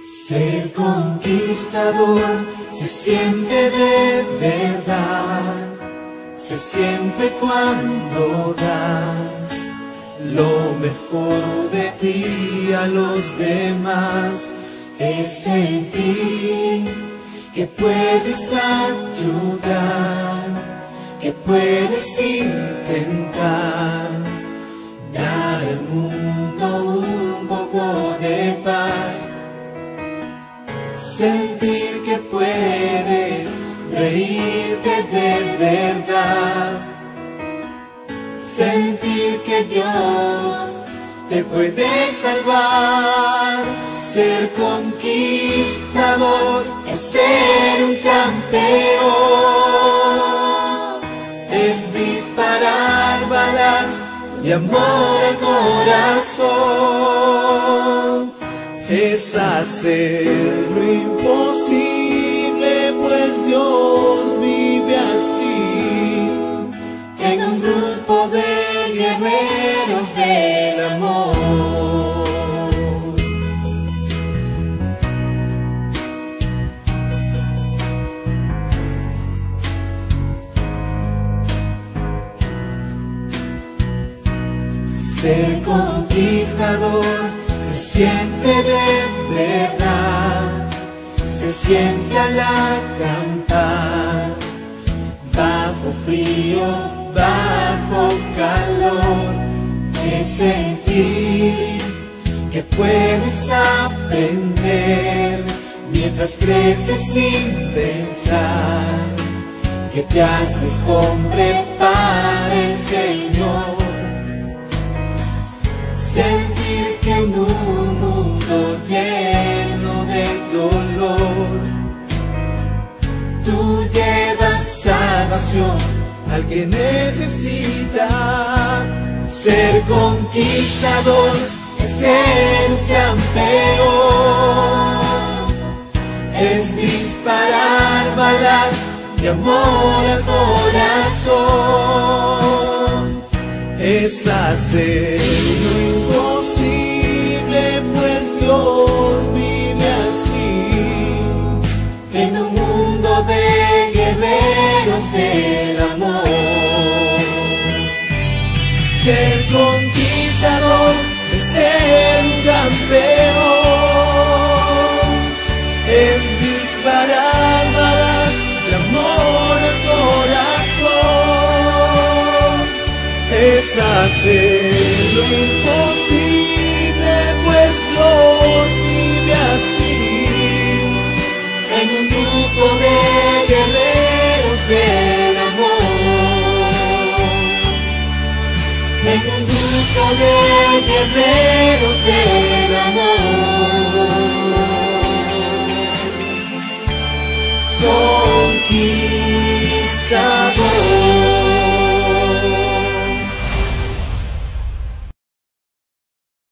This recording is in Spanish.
Ser conquistador se siente de verdad, se siente cuando das lo mejor de ti a los demás. Es sentir que puedes ayudar, que puedes intentar dar al mundo un poco de paz. Sentir que puedes reírte de verdad, sentir que Dios te puede salvar. Ser conquistador es ser un campeón, es disparar balas de amor al corazón. Es hacer lo imposible, pues Dios vive así, en un grupo de guerreros del amor. Ser conquistador se siente de verdad, se siente al acampar, bajo frío, bajo calor. Es sentir que puedes aprender mientras creces sin pensar, que te haces hombre para el Señor. Sentir que en un mundo lleno de dolor, tú llevas salvación al que necesita. Ser conquistador es ser un campeón, es disparar balas de amor al corazón. Es hacer lo imposible, pues Dios vive así, en un mundo de guerreros del amor. Ser conquistador es ser un campeón, es disparar balas de amor al corazón. Es hacer lo imposible, pues Dios vive así, en un grupo de guerreros del amor, en un grupo de guerreros del amor.